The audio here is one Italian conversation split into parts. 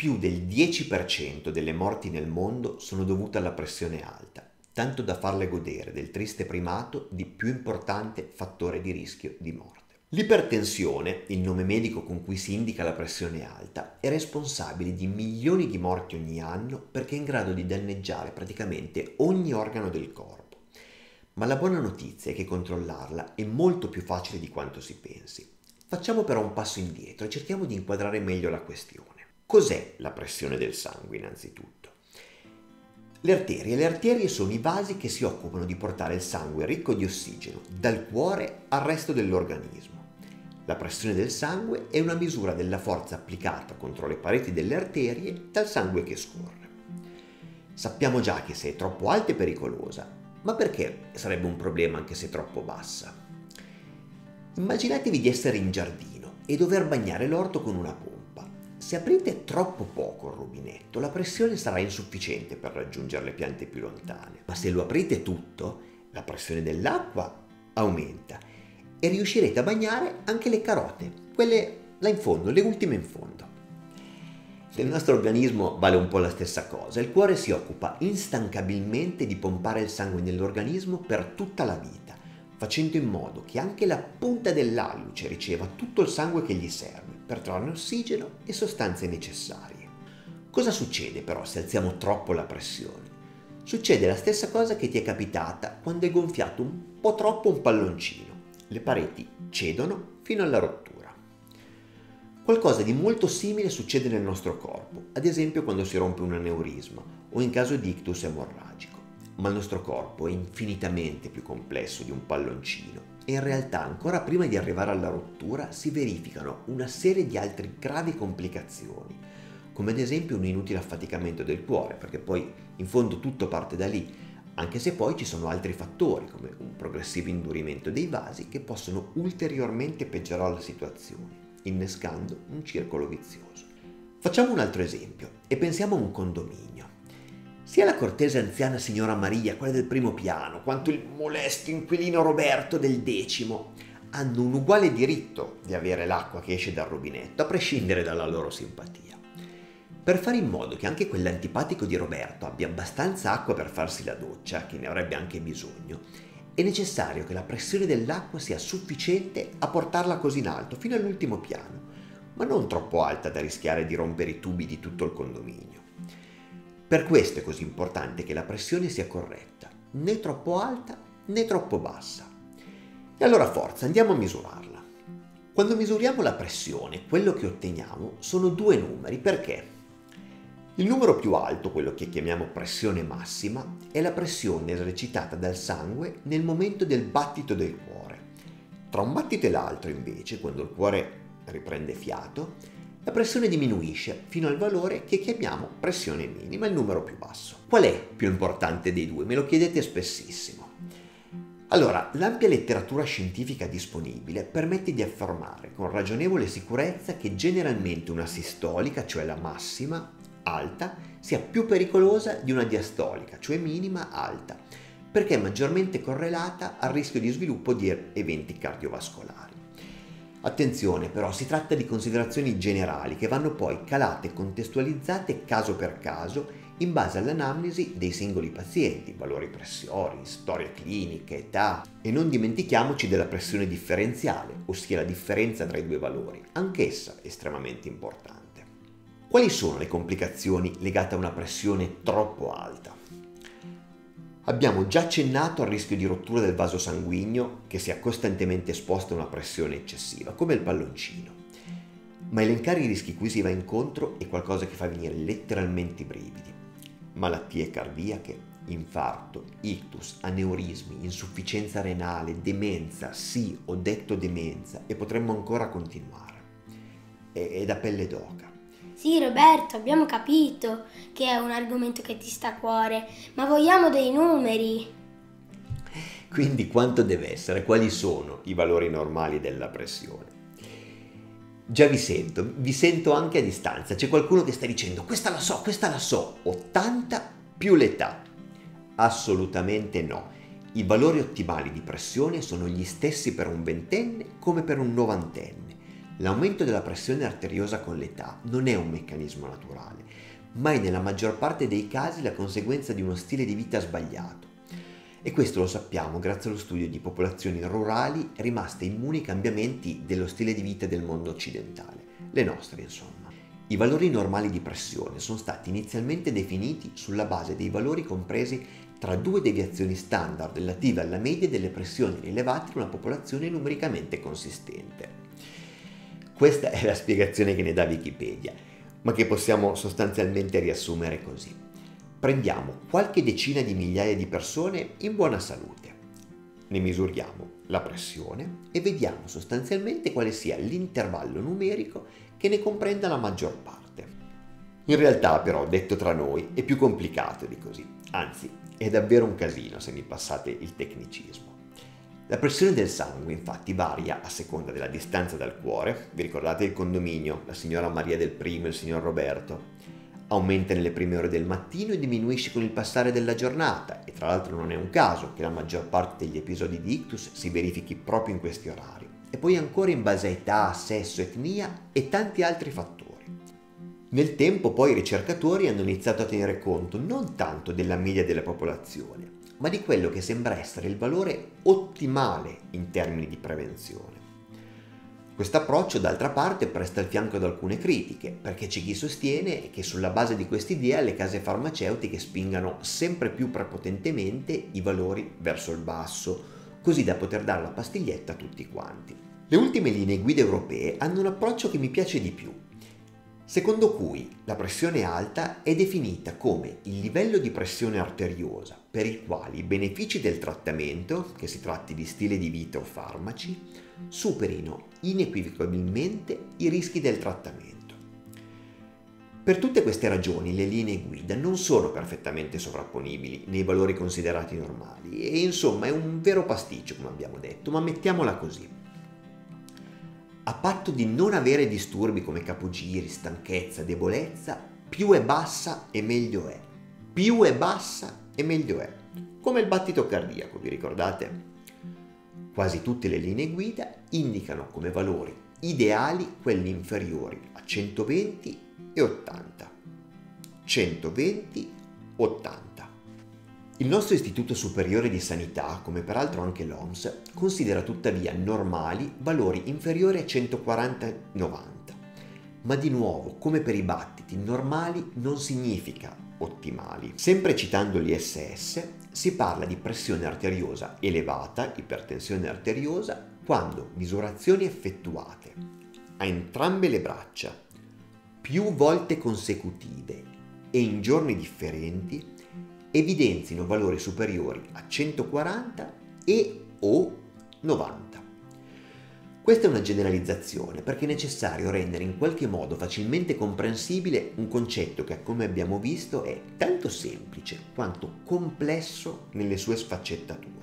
più del 10% delle morti nel mondo sono dovute alla pressione alta, tanto da farle godere del triste primato di più importante fattore di rischio di morte. L'ipertensione, il nome medico con cui si indica la pressione alta, è responsabile di milioni di morti ogni anno perché è in grado di danneggiare praticamente ogni organo del corpo. Ma la buona notizia è che controllarla è molto più facile di quanto si pensi. Facciamo però un passo indietro e cerchiamo di inquadrare meglio la questione. Cos'è la pressione del sangue innanzitutto? Le arterie sono i vasi che si occupano di portare il sangue ricco di ossigeno dal cuore al resto dell'organismo. La pressione del sangue è una misura della forza applicata contro le pareti delle arterie dal sangue che scorre. Sappiamo già che se è troppo alta è pericolosa, ma perché sarebbe un problema anche se troppo bassa? Immaginatevi di essere in giardino e dover bagnare l'orto con una pompa. Se aprite troppo poco il rubinetto, la pressione sarà insufficiente per raggiungere le piante più lontane, ma se lo aprite tutto, la pressione dell'acqua aumenta e riuscirete a bagnare anche le carote, quelle là in fondo, le ultime in fondo. Nel nostro organismo vale un po' la stessa cosa. Il cuore si occupa instancabilmente di pompare il sangue nell'organismo per tutta la vita, facendo in modo che anche la punta dell'alluce riceva tutto il sangue che gli serve per trarne ossigeno e sostanze necessarie. Cosa succede però se alziamo troppo la pressione? Succede la stessa cosa che ti è capitata quando hai gonfiato un po' troppo un palloncino. Le pareti cedono fino alla rottura. Qualcosa di molto simile succede nel nostro corpo, ad esempio quando si rompe un aneurisma o in caso di ictus emorragico. Ma il nostro corpo è infinitamente più complesso di un palloncino e in realtà ancora prima di arrivare alla rottura si verificano una serie di altre gravi complicazioni, come ad esempio un inutile affaticamento del cuore, perché poi in fondo tutto parte da lì, anche se poi ci sono altri fattori come un progressivo indurimento dei vasi che possono ulteriormente peggiorare la situazione, innescando un circolo vizioso. Facciamo un altro esempio e pensiamo a un condominio. Sia la cortese anziana signora Maria, quella del primo piano, quanto il molesto inquilino Roberto del 10° hanno un uguale diritto di avere l'acqua che esce dal rubinetto, a prescindere dalla loro simpatia. Per fare in modo che anche quell'antipatico di Roberto abbia abbastanza acqua per farsi la doccia, che ne avrebbe anche bisogno, è necessario che la pressione dell'acqua sia sufficiente a portarla così in alto, fino all'ultimo piano, ma non troppo alta da rischiare di rompere i tubi di tutto il condominio. Per questo è così importante che la pressione sia corretta, né troppo alta né troppo bassa. E allora forza, andiamo a misurarla. Quando misuriamo la pressione, quello che otteniamo sono due numeri. Perché? Il numero più alto, quello che chiamiamo pressione massima, è la pressione esercitata dal sangue nel momento del battito del cuore. Tra un battito e l'altro, invece, quando il cuore riprende fiato, la pressione diminuisce fino al valore che chiamiamo pressione minima, il numero più basso. Qual è più importante dei due? Me lo chiedete spessissimo. Allora, l'ampia letteratura scientifica disponibile permette di affermare con ragionevole sicurezza che generalmente una sistolica, cioè la massima, alta, sia più pericolosa di una diastolica, cioè minima, alta, perché è maggiormente correlata al rischio di sviluppo di eventi cardiovascolari. Attenzione però, si tratta di considerazioni generali che vanno poi calate e contestualizzate caso per caso in base all'anamnesi dei singoli pazienti, valori pressiori, storie cliniche, età, e non dimentichiamoci della pressione differenziale, ossia la differenza tra i due valori, anch'essa estremamente importante. Quali sono le complicazioni legate a una pressione troppo alta? Abbiamo già accennato al rischio di rottura del vaso sanguigno che sia costantemente esposto a una pressione eccessiva, come il palloncino. Ma elencare i rischi cui si va incontro è qualcosa che fa venire letteralmente i brividi. Malattie cardiache, infarto, ictus, aneurismi, insufficienza renale, demenza, sì, ho detto demenza, e potremmo ancora continuare. È da pelle d'oca. Sì, Roberto, abbiamo capito che è un argomento che ti sta a cuore, ma vogliamo dei numeri. Quindi quanto deve essere? Quali sono i valori normali della pressione? Già vi sento anche a distanza. C'è qualcuno che sta dicendo questa la so, 80 più l'età. Assolutamente no. I valori ottimali di pressione sono gli stessi per un ventenne come per un novantenne. L'aumento della pressione arteriosa con l'età non è un meccanismo naturale, ma è nella maggior parte dei casi la conseguenza di uno stile di vita sbagliato. E questo lo sappiamo grazie allo studio di popolazioni rurali rimaste immuni ai cambiamenti dello stile di vita del mondo occidentale, le nostre insomma. I valori normali di pressione sono stati inizialmente definiti sulla base dei valori compresi tra due deviazioni standard relative alla media delle pressioni rilevate in una popolazione numericamente consistente. Questa è la spiegazione che ne dà Wikipedia, ma che possiamo sostanzialmente riassumere così. Prendiamo qualche decina di migliaia di persone in buona salute, ne misuriamo la pressione e vediamo sostanzialmente quale sia l'intervallo numerico che ne comprenda la maggior parte. In realtà però, detto tra noi, è più complicato di così, anzi è davvero un casino se mi passate il tecnicismo. La pressione del sangue infatti varia a seconda della distanza dal cuore, vi ricordate il condominio, la signora Maria del Primo e il signor Roberto? Aumenta nelle prime ore del mattino e diminuisce con il passare della giornata e tra l'altro non è un caso che la maggior parte degli episodi di ictus si verifichi proprio in questi orari e poi ancora in base a età, sesso, etnia e tanti altri fattori. Nel tempo poi i ricercatori hanno iniziato a tenere conto non tanto della media della popolazione, ma di quello che sembra essere il valore ottimale in termini di prevenzione. Questo approccio, d'altra parte, presta il fianco ad alcune critiche, perché c'è chi sostiene che sulla base di quest'idea le case farmaceutiche spingano sempre più prepotentemente i valori verso il basso, così da poter dare la pastiglietta a tutti quanti. Le ultime linee guida europee hanno un approccio che mi piace di più, secondo cui la pressione alta è definita come il livello di pressione arteriosa per il quale i benefici del trattamento, che si tratti di stile di vita o farmaci, superino inequivocabilmente i rischi del trattamento. Per tutte queste ragioni le linee guida non sono perfettamente sovrapponibili nei valori considerati normali e insomma è un vero pasticcio, come abbiamo detto, ma mettiamola così. A patto di non avere disturbi come capogiri, stanchezza, debolezza, più è bassa e meglio è. Più è bassa e meglio è. Come il battito cardiaco, vi ricordate? Quasi tutte le linee guida indicano come valori ideali quelli inferiori a 120 e 80. 120, 80. Il nostro Istituto Superiore di Sanità, come peraltro anche l'OMS, considera tuttavia normali valori inferiori a 140 e 90. Ma di nuovo, come per i battiti, normali non significa ottimali. Sempre citando l'ISS, si parla di pressione arteriosa elevata, ipertensione arteriosa, quando misurazioni effettuate a entrambe le braccia, più volte consecutive e in giorni differenti, evidenzino valori superiori a 140 e o 90. Questa è una generalizzazione perché è necessario rendere in qualche modo facilmente comprensibile un concetto che, come abbiamo visto, è tanto semplice quanto complesso nelle sue sfaccettature.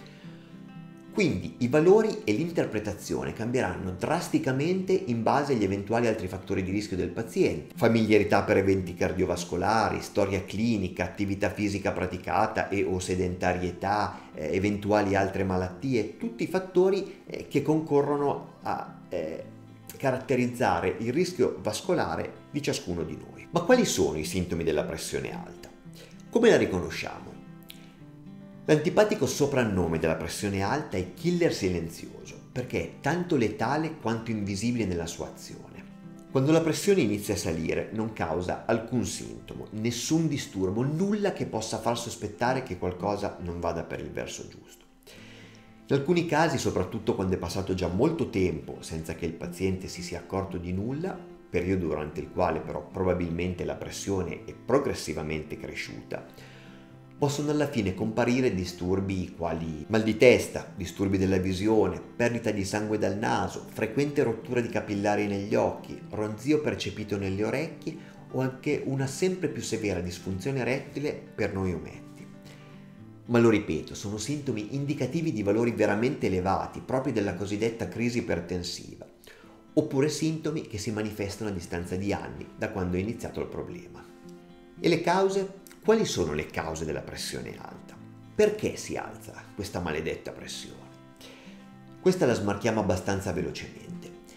Quindi i valori e l'interpretazione cambieranno drasticamente in base agli eventuali altri fattori di rischio del paziente, familiarità per eventi cardiovascolari, storia clinica, attività fisica praticata e o sedentarietà, eventuali altre malattie, tutti fattori che concorrono a caratterizzare il rischio vascolare di ciascuno di noi. Ma quali sono i sintomi della pressione alta? Come la riconosciamo? L'antipatico soprannome della pressione alta è killer silenzioso, perché è tanto letale quanto invisibile nella sua azione. Quando la pressione inizia a salire non causa alcun sintomo, nessun disturbo, nulla che possa far sospettare che qualcosa non vada per il verso giusto. In alcuni casi, soprattutto quando è passato già molto tempo senza che il paziente si sia accorto di nulla, periodo durante il quale però probabilmente la pressione è progressivamente cresciuta, possono alla fine comparire disturbi quali mal di testa, disturbi della visione, perdita di sangue dal naso, frequente rottura di capillari negli occhi, ronzio percepito nelle orecchie o anche una sempre più severa disfunzione erettile per noi ometti. Ma lo ripeto, sono sintomi indicativi di valori veramente elevati, propri della cosiddetta crisi ipertensiva, oppure sintomi che si manifestano a distanza di anni da quando è iniziato il problema. E le cause? Quali sono le cause della pressione alta? Perché si alza questa maledetta pressione? Questa la smarchiamo abbastanza velocemente.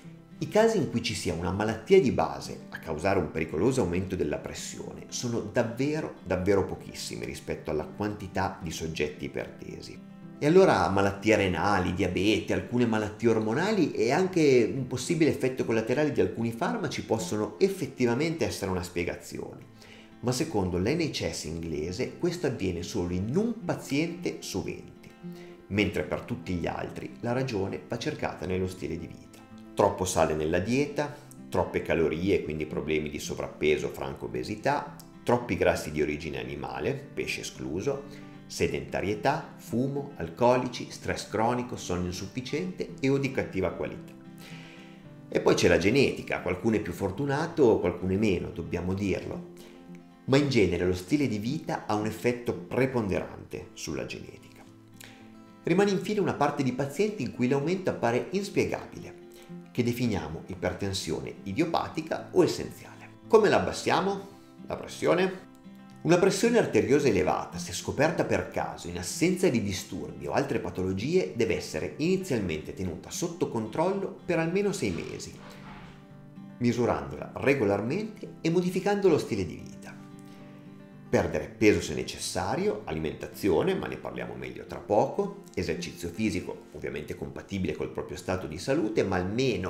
I casi in cui ci sia una malattia di base a causare un pericoloso aumento della pressione sono davvero pochissimi rispetto alla quantità di soggetti ipertesi. E allora malattie renali, diabete, alcune malattie ormonali e anche un possibile effetto collaterale di alcuni farmaci possono effettivamente essere una spiegazione. Ma secondo l'NHS inglese questo avviene solo in un paziente su 20, mentre per tutti gli altri la ragione va cercata nello stile di vita. Troppo sale nella dieta, troppe calorie, quindi problemi di sovrappeso, franco obesità, troppi grassi di origine animale, pesce escluso, sedentarietà, fumo, alcolici, stress cronico, sonno insufficiente e o di cattiva qualità. E poi c'è la genetica, qualcuno è più fortunato, qualcuno è meno, dobbiamo dirlo. Ma in genere lo stile di vita ha un effetto preponderante sulla genetica. Rimane infine una parte di pazienti in cui l'aumento appare inspiegabile, che definiamo ipertensione idiopatica o essenziale. Come la abbassiamo? La pressione? Una pressione arteriosa elevata, se scoperta per caso in assenza di disturbi o altre patologie, deve essere inizialmente tenuta sotto controllo per almeno 6 mesi, misurandola regolarmente e modificando lo stile di vita. Perdere peso se necessario, alimentazione, ma ne parliamo meglio tra poco, esercizio fisico, ovviamente compatibile col proprio stato di salute, ma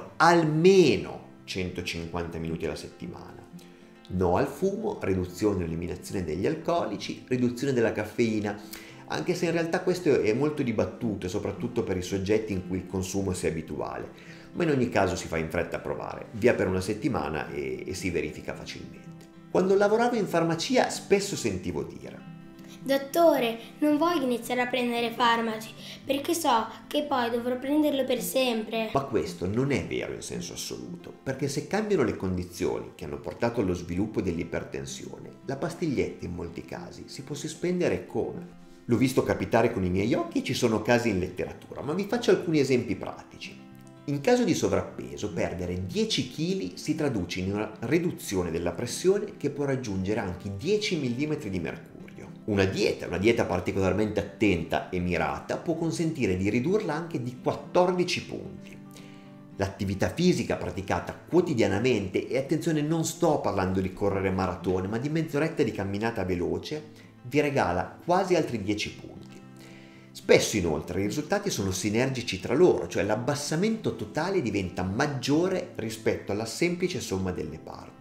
almeno 150 minuti alla settimana. No al fumo, riduzione o eliminazione degli alcolici, riduzione della caffeina, anche se in realtà questo è molto dibattuto, soprattutto per i soggetti in cui il consumo sia abituale, ma in ogni caso si fa in fretta a provare, via per una settimana e si verifica facilmente. Quando lavoravo in farmacia spesso sentivo dire: Dottore, non voglio iniziare a prendere farmaci perché so che poi dovrò prenderlo per sempre. Ma questo non è vero in senso assoluto, perché se cambiano le condizioni che hanno portato allo sviluppo dell'ipertensione, la pastiglietta in molti casi si può sospendere come? L'ho visto capitare con i miei occhi e ci sono casi in letteratura, ma vi faccio alcuni esempi pratici. In caso di sovrappeso, perdere 10 kg si traduce in una riduzione della pressione che può raggiungere anche 10 mm di mercurio. Una dieta particolarmente attenta e mirata può consentire di ridurla anche di 14 punti. L'attività fisica praticata quotidianamente, e attenzione, non sto parlando di correre maratone, ma di mezz'oretta di camminata veloce, vi regala quasi altri 10 punti. Spesso inoltre i risultati sono sinergici tra loro, cioè l'abbassamento totale diventa maggiore rispetto alla semplice somma delle parti.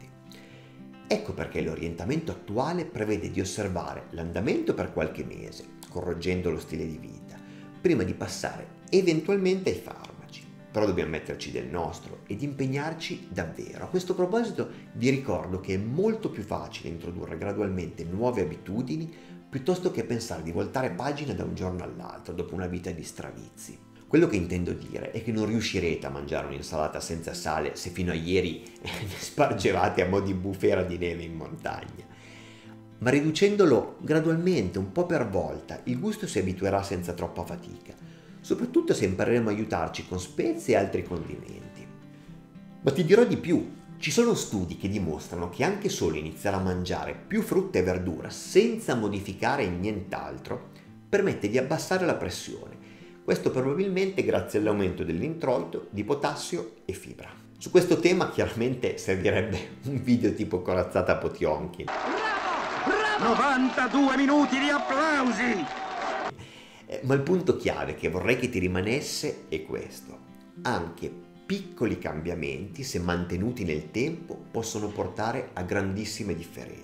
Ecco perché l'orientamento attuale prevede di osservare l'andamento per qualche mese, correggendo lo stile di vita, prima di passare eventualmente ai farmaci. Però dobbiamo metterci del nostro ed impegnarci davvero. A questo proposito vi ricordo che è molto più facile introdurre gradualmente nuove abitudini piuttosto che pensare di voltare pagina da un giorno all'altro dopo una vita di stravizi. Quello che intendo dire è che non riuscirete a mangiare un'insalata senza sale se fino a ieri ne spargevate a mo' di bufera di neve in montagna. Ma riducendolo gradualmente, un po' per volta, il gusto si abituerà senza troppa fatica, soprattutto se impareremo a aiutarci con spezie e altri condimenti. Ma ti dirò di più. Ci sono studi che dimostrano che anche solo iniziare a mangiare più frutta e verdura senza modificare nient'altro permette di abbassare la pressione. Questo probabilmente grazie all'aumento dell'introito di potassio e fibra. Su questo tema chiaramente servirebbe un video tipo corazzata Potionkin. Bravo! 92 minuti di applausi! Ma il punto chiave che vorrei che ti rimanesse è questo. Anche piccoli cambiamenti, se mantenuti nel tempo, possono portare a grandissime differenze.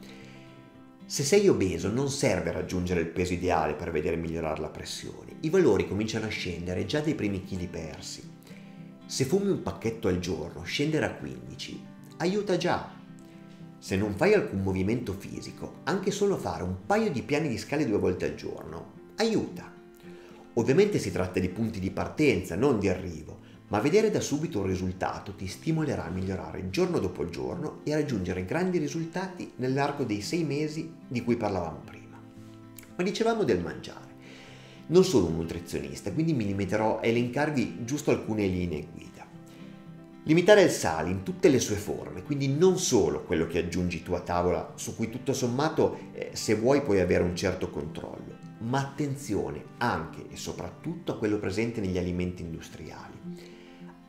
Se sei obeso non serve raggiungere il peso ideale per vedere migliorare la pressione. I valori cominciano a scendere già dai primi chili persi. Se fumi un pacchetto al giorno, scendere a 15 aiuta già. Se non fai alcun movimento fisico, anche solo fare un paio di piani di scale 2 volte al giorno aiuta. Ovviamente si tratta di punti di partenza, non di arrivo, ma vedere da subito un risultato ti stimolerà a migliorare giorno dopo giorno e a raggiungere grandi risultati nell'arco dei 6 mesi di cui parlavamo prima. Ma dicevamo del mangiare. Non sono un nutrizionista, quindi mi limiterò a elencarvi giusto alcune linee guida. Limitare il sale in tutte le sue forme, quindi non solo quello che aggiungi tu a tavola, su cui tutto sommato se vuoi puoi avere un certo controllo, ma attenzione anche e soprattutto a quello presente negli alimenti industriali.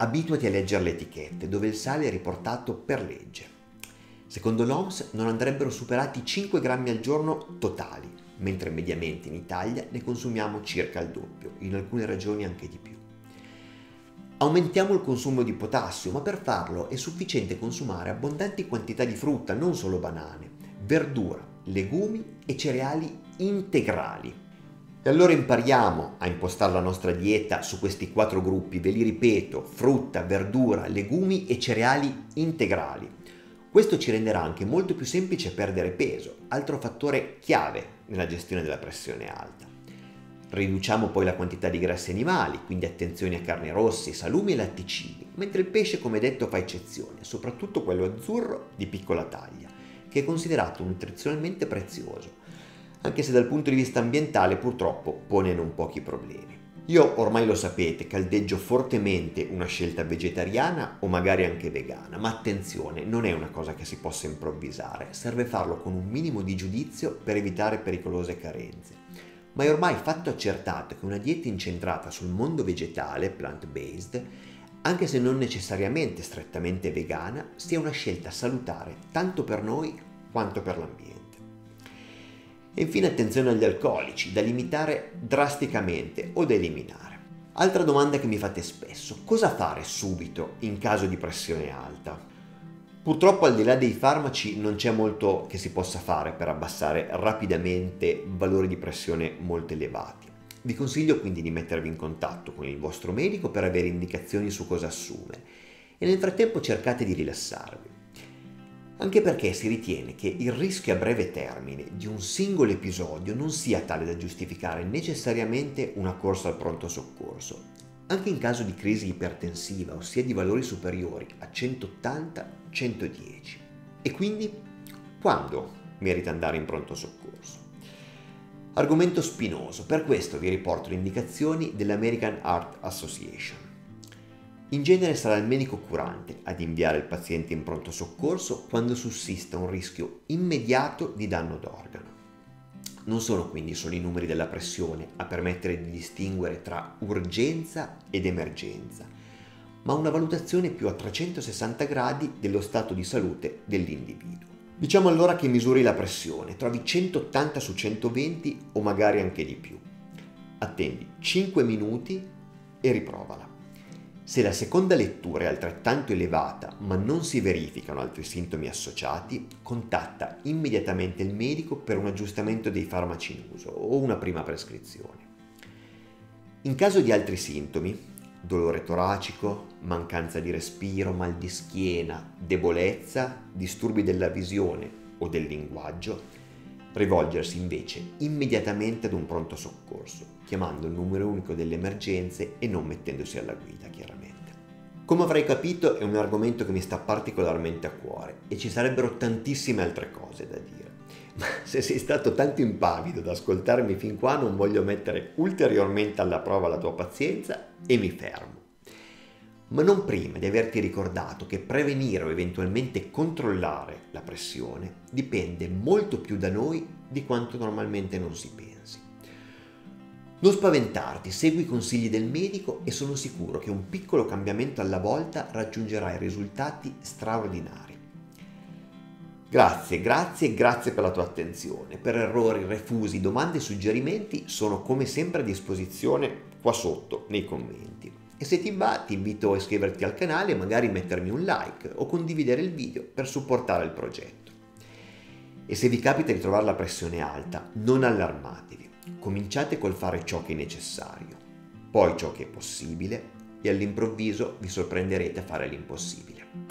abituati a leggere le etichette, dove il sale è riportato per legge. Secondo l'OMS non andrebbero superati 5 grammi al giorno totali, mentre mediamente in Italia ne consumiamo circa il doppio, in alcune regioni anche di più. Aumentiamo il consumo di potassio, ma per farlo è sufficiente consumare abbondanti quantità di frutta, non solo banane, verdura, legumi e cereali integrali. E allora impariamo a impostare la nostra dieta su questi 4 gruppi, ve li ripeto: frutta, verdura, legumi e cereali integrali. Questo ci renderà anche molto più semplice perdere peso, altro fattore chiave nella gestione della pressione alta. Riduciamo poi la quantità di grassi animali, quindi attenzione a carni rosse, salumi e latticini, mentre il pesce, come detto, fa eccezione, soprattutto quello azzurro di piccola taglia, che è considerato nutrizionalmente prezioso, anche se dal punto di vista ambientale purtroppo pone non pochi problemi. Io ormai lo sapete, caldeggio fortemente una scelta vegetariana o magari anche vegana, ma attenzione, non è una cosa che si possa improvvisare, serve farlo con un minimo di giudizio per evitare pericolose carenze. Ma è ormai fatto accertato che una dieta incentrata sul mondo vegetale, plant-based, anche se non necessariamente strettamente vegana, sia una scelta salutare tanto per noi quanto per l'ambiente. E infine attenzione agli alcolici, da limitare drasticamente o da eliminare. Altra domanda che mi fate spesso: cosa fare subito in caso di pressione alta? Purtroppo, al di là dei farmaci, non c'è molto che si possa fare per abbassare rapidamente valori di pressione molto elevati. Vi consiglio quindi di mettervi in contatto con il vostro medico per avere indicazioni su cosa assumere e nel frattempo cercate di rilassarvi. Anche perché si ritiene che il rischio a breve termine di un singolo episodio non sia tale da giustificare necessariamente una corsa al pronto soccorso, anche in caso di crisi ipertensiva, ossia di valori superiori a 180-110. E quindi, quando merita andare in pronto soccorso? Argomento spinoso, per questo vi riporto le indicazioni dell'American Heart Association. In genere sarà il medico curante ad inviare il paziente in pronto soccorso quando sussista un rischio immediato di danno d'organo. Non sono quindi solo i numeri della pressione a permettere di distinguere tra urgenza ed emergenza, ma una valutazione più a 360 gradi dello stato di salute dell'individuo. Diciamo allora che misuri la pressione, trovi 180 su 120 o magari anche di più. Attendi 5 minuti e riprovala. Se la seconda lettura è altrettanto elevata ma non si verificano altri sintomi associati, contatta immediatamente il medico per un aggiustamento dei farmaci in uso o una prima prescrizione. In caso di altri sintomi, dolore toracico, mancanza di respiro, mal di schiena, debolezza, disturbi della visione o del linguaggio, rivolgersi invece immediatamente ad un pronto soccorso, chiamando il numero unico delle emergenze e non mettendosi alla guida, chiaramente. Come avrai capito, è un argomento che mi sta particolarmente a cuore e ci sarebbero tantissime altre cose da dire. Ma se sei stato tanto impavido ad ascoltarmi fin qua, non voglio mettere ulteriormente alla prova la tua pazienza e mi fermo. Ma non prima di averti ricordato che prevenire o eventualmente controllare la pressione dipende molto più da noi di quanto normalmente non si pensi. Non spaventarti, segui i consigli del medico e sono sicuro che un piccolo cambiamento alla volta raggiungerai risultati straordinari. Grazie per la tua attenzione. Per errori, refusi, domande e suggerimenti sono come sempre a disposizione qua sotto nei commenti. E se ti va, ti invito a iscriverti al canale e magari mettermi un like o condividere il video per supportare il progetto. E se vi capita di trovare la pressione alta, non allarmatevi. Cominciate col fare ciò che è necessario, poi ciò che è possibile e all'improvviso vi sorprenderete a fare l'impossibile.